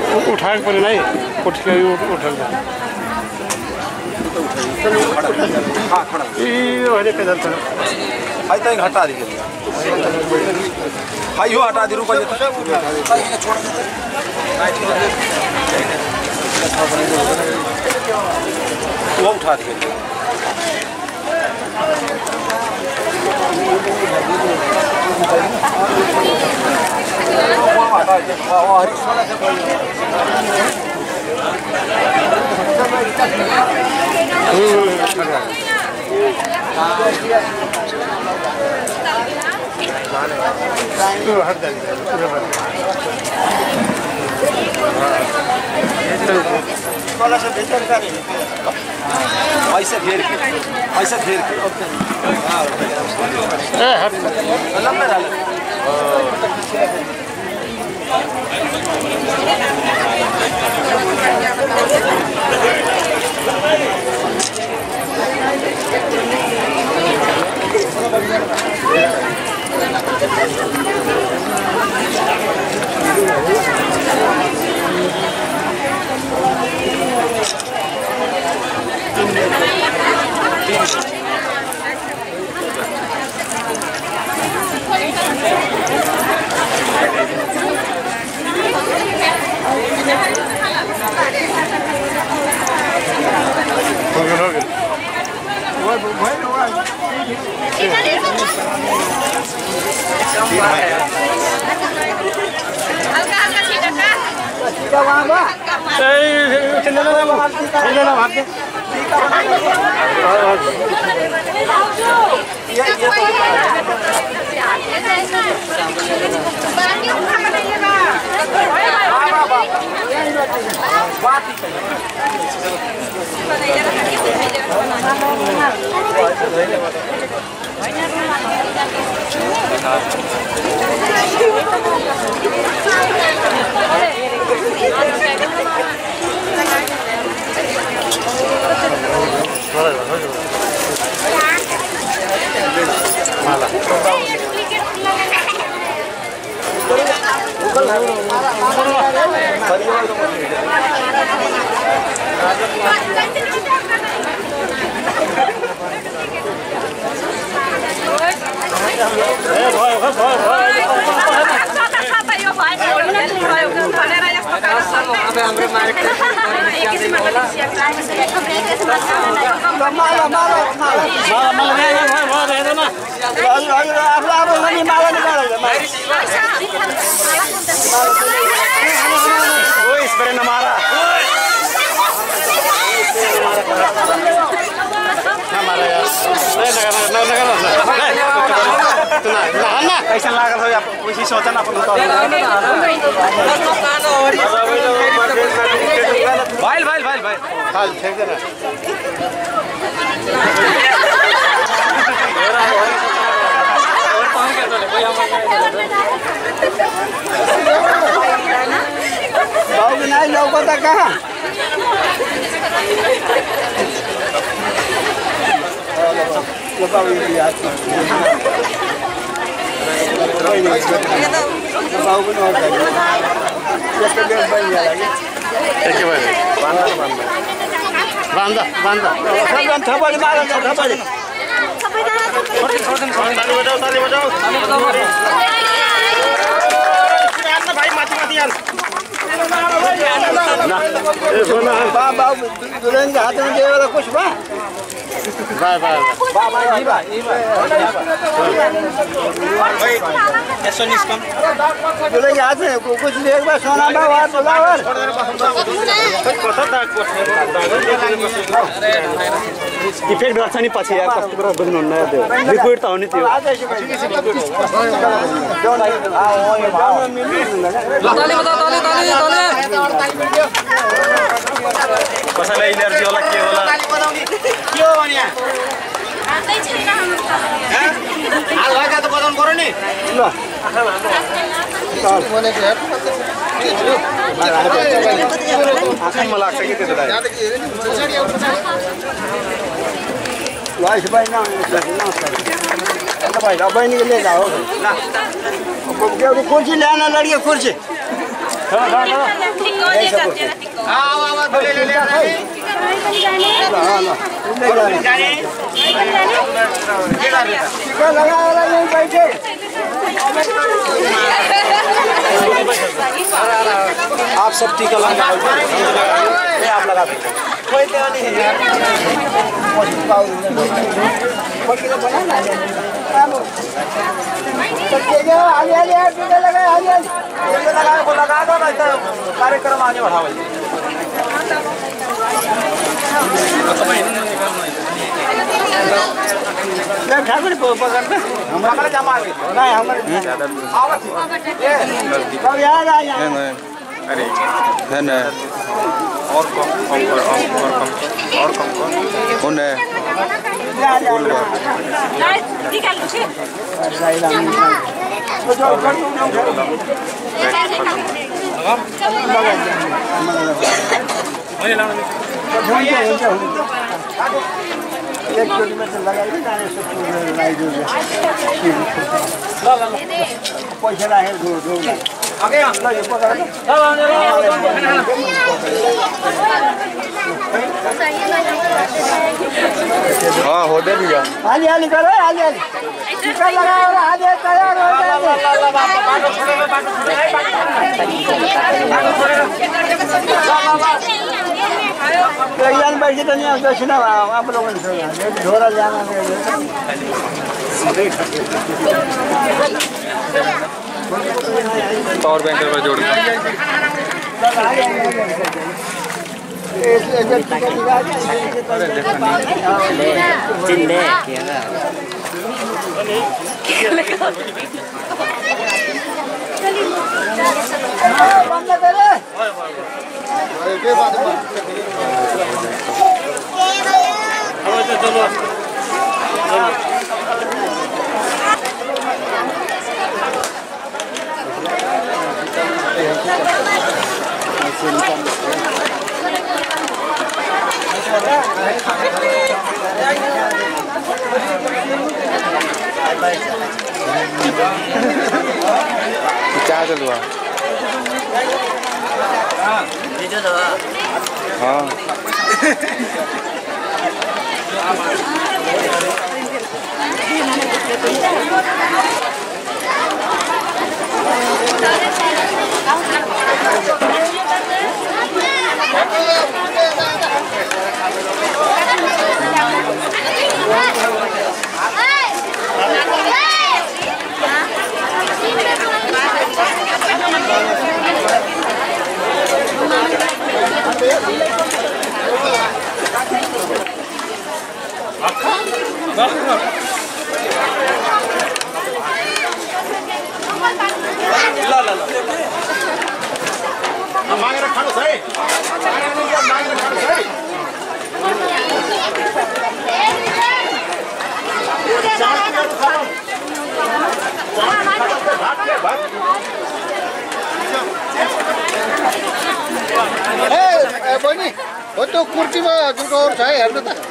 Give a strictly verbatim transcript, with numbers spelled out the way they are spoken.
उठाएको पनि नै उठ्यो उठाउँछ ए अहिले पेदल छ भाई तई हटा दीजिए भाई यो हटा दी रुको वो उठा दीजिए ऐसा फेर के ऐसा फेर के ए हट लम्बे डाल कैसा लागल हो आप उसी सोचन अपन भाई भाई भाई भाई हाल ठीक है ना बाबू नहीं लौकता कहां ये बाबू ये यार बाबू को और जैसे भी बन गया लगे एक बार बांधा बांधा बांधा सब थपड़ी मारो थपड़ी छोड़ छोड़ ताली बजाओ ताली बजाओ ताली बजाओ ना भाई माती माती यार ना ए बोला बाबा दुल्हन के हाथ में दे वाला कुछ बा बाय बाय बाबा ई बा ई बा भाई ऐसा नहीं कम दुल्हन के हाथ में कुछ ले एक बार सोना बा हाथ लावर कता दाग इफेक्ट गर्छ नि पछि यार कस्तो कुरा बुझ्नु हुन्न त्यो लिक्विड त हो नि त्यो ताली बजा ताली ताली ताली कसैलाई एलर्जी होला के होला के हो भने हातै छैन हाम्रो त हाल लगा त बजाउनु पर्यो नि ल आँखामा लाग्छ कि त्यो भाई भाई ना भाई बहनी के ले जाओ ना कुर्सी ले आना लड़िए कुर्सी आओ आओ ले ले ले टीका लगाएर यही बैठे आप सब टीका लगाओ आप लगा दो कोई तो नहीं है यार आगे आगे टीका लगाए आगे टीका लगाओ को लगा दो ना कार्यक्रम आगे बढ़ाओ मैं ठाकुर को पकड़ना हमारे जमा नहीं हमारे आवत ये सब याद आ जाए अरे है ना और कम कम और कम और कम और कम कौन है एक चोटी में लगाइए जाने से पैसा राखेर दो दो आगे हम लोग पकड़ हाँ हो दे भैया हाली हाली करो हाली हाली टीका लगाओ हाली तैयार हो जाए बैठे तो नहीं आता सुना आप लोगों ने ढोरा जाना पावर बैंक पर जोड़ क्या चलवा हाँ मागेर खानुस् है मागेर खानुस् है ए बहिनी हो त्यो कुर्तीमा जुगाउनु छ है हेर्नु त